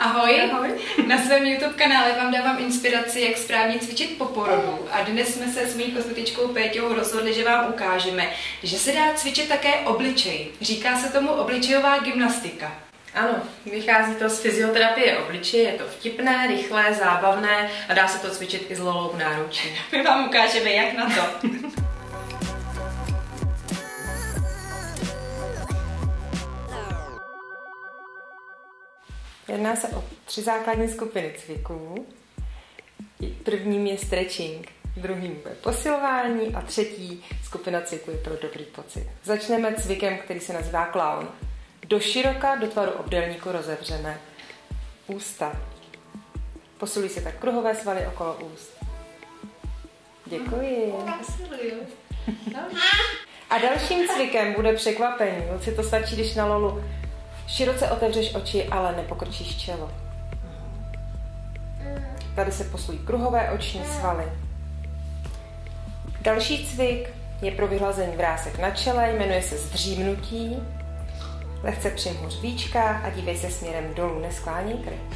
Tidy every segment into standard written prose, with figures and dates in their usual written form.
Ahoj. Ahoj. Na svém YouTube kanále vám dávám inspiraci, jak správně cvičit po porodu. A dnes jsme se s mou kosmetičkou Péťou rozhodli, že vám ukážeme, že se dá cvičit také obličej. Říká se tomu obličejová gymnastika. Ano, vychází to z fyzioterapie obličeje, je to vtipné, rychlé, zábavné a dá se to cvičit i s Lolou v náručí. My vám ukážeme, jak na to. Jedná se o 3 základní skupiny cviků. Prvním je stretching, druhým je posilování a třetí skupina cviků je pro dobrý pocit. Začneme cvikem, který se nazývá clown. Doširoka do tvaru obdélníku rozevřeme ústa. Posilují se tak kruhové svaly okolo úst. Děkuji. A dalším cvikem bude překvapení. Si to stačí, když na Lolu široce otevřeš oči, ale nepokrčíš čelo. Tady se posilují kruhové oční svaly. Další cvik je pro vyhlazení vrásek na čele, jmenuje se zdřímnutí. Lehce přimhuř víčka a dívej se směrem dolů, neskláněj krk.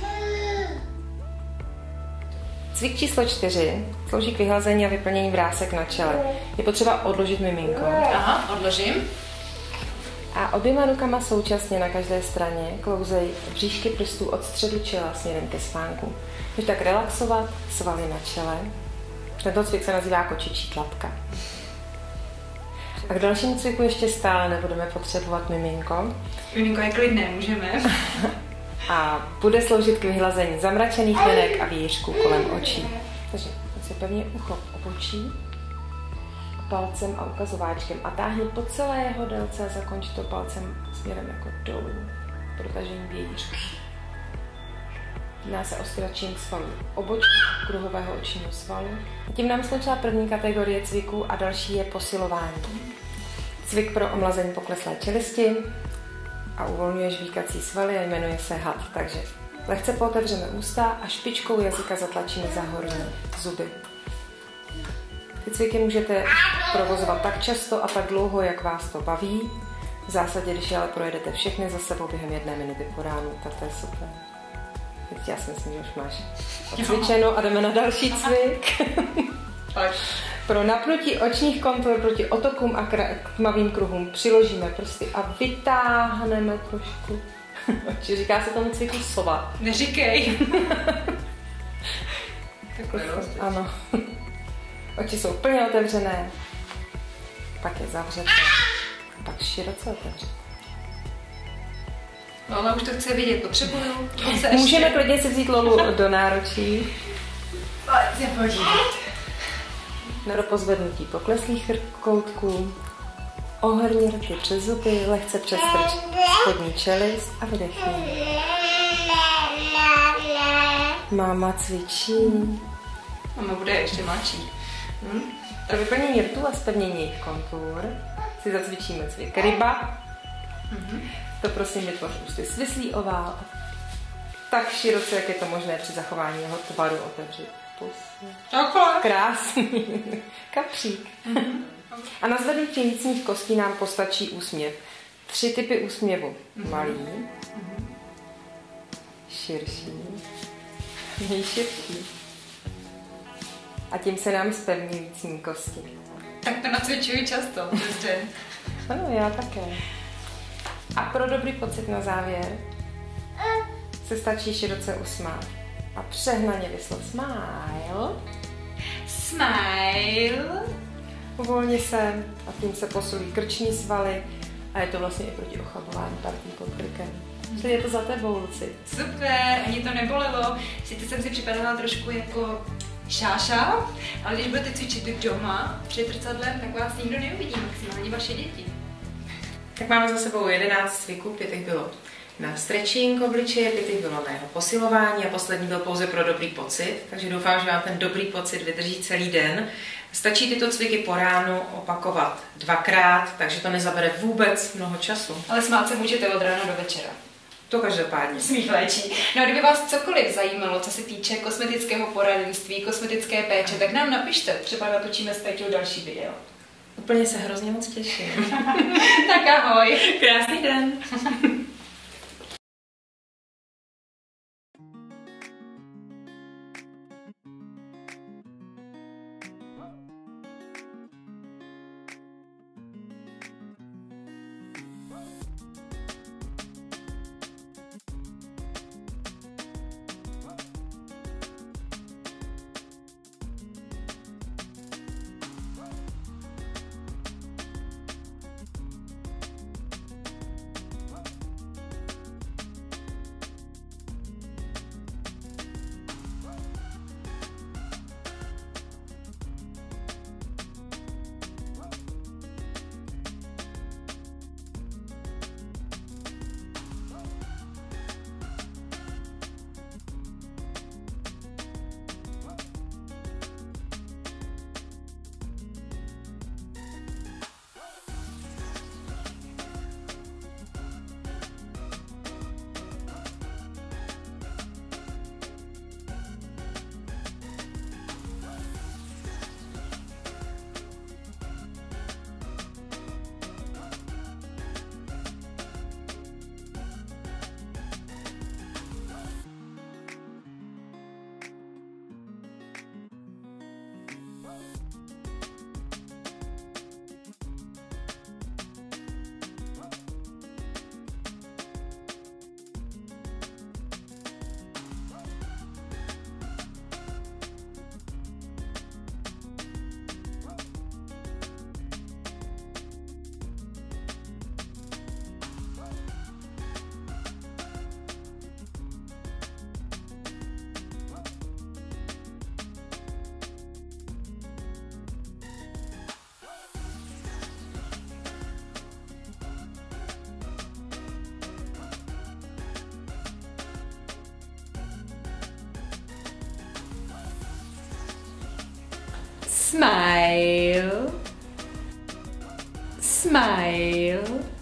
Cvik číslo 4 slouží k vyhlazení a vyplnění vrásek na čele. Je potřeba odložit miminko. Aha, odložím. A oběma rukama současně na každé straně klouzej bříšky prstů od středu čela směrem ke spánku. Můžeš tak relaxovat svaly na čele. Tento cvik se nazývá kočičí tlapka. A k dalšímu cviku ještě stále nebudeme potřebovat miminko. Miminko je klidné, můžeme. A bude sloužit k vyhlazení zamračených linek a výjířků kolem očí. Takže se pevně uchop obočí palcem a ukazováčkem a táhni po celé jeho délce a zakonč to palcem směrem jako dolů, protažením vějířku. Jedná se o stretching svalů obočí, kruhového očního svalu. A tím nám skončila první kategorie cviků a další je posilování. Cvik pro omlazení pokleslé čelisti a uvolňuje žvíkací svaly a jmenuje se had. Takže lehce pootevřeme ústa a špičkou jazyka zatlačíme za horní zuby. Ty cviky můžete provozovat tak často a tak dlouho, jak vás to baví. V zásadě, když ale projedete všechny za sebou během 1 minuty po ránu, tak to je super. Teď já si myslím, že už máš odcvičeno a jdeme na další cvik. Pro napnutí očních kontur proti otokům a tmavým kruhům přiložíme prsty a vytáhneme trošku oči. Říká se tomu cviku sova. Neříkej. Ano. Oči jsou plně otevřené, pak je zavřete, pak široce otevřete. No, ale už to chce vidět, potřebuju. Můžeme klidně si vzít Lolu do náručí. Pojď se podívat. Na pozvednutí pokleslých koutků. Ohrni ruky přes zuby, lehce přestrč spodní čelist a vydechni. Máma cvičí. Mama bude ještě mladší. Pro vyplnění rtů a zpevnění kontur si zacvičíme cvik ryba. To prosím vytvoř ústy svislý ovál. Tak široce, jak je to možné při zachování jeho tvaru, otevřít pusy. Krásný. Kapřík. A na zvednutí licních kostí nám postačí úsměv. 3 typy úsměvu. Malý, širší, nejširší. A tím se nám zpevní lícní kosti. Tak to nacvičuji často. Ano, já také. A pro dobrý pocit na závěr se stačí široce usmát. A přehnaně vyslov smile. Smile. Uvolni se a tím se posilují krční svaly a je to vlastně i proti ochabování partí pod krkem. Čili je to za tebou, Luci. Super, ani to nebolelo. Sice jsem si připadala trošku jako šáša, ale když budete cvičit doma před zrcadlem, tak vás nikdo neuvidí, maximálně vaše děti. Tak máme za sebou 11 cviků, 5 bylo na stretching obličeje, 5 bylo na jeho posilování a poslední byl pouze pro dobrý pocit, takže doufám, že vám ten dobrý pocit vydrží celý den. Stačí tyto cviky po ránu opakovat 2krát, takže to nezabere vůbec mnoho času. Ale smát se můžete od rána do večera. To každopádně. Smích léčí. No a kdyby vás cokoliv zajímalo, co se týče kosmetického poradenství, kosmetické péče, tak nám napište, třeba natočíme s Péťou další video. Úplně se hrozně moc těším. Tak ahoj. Krásný den. Smile. Smile.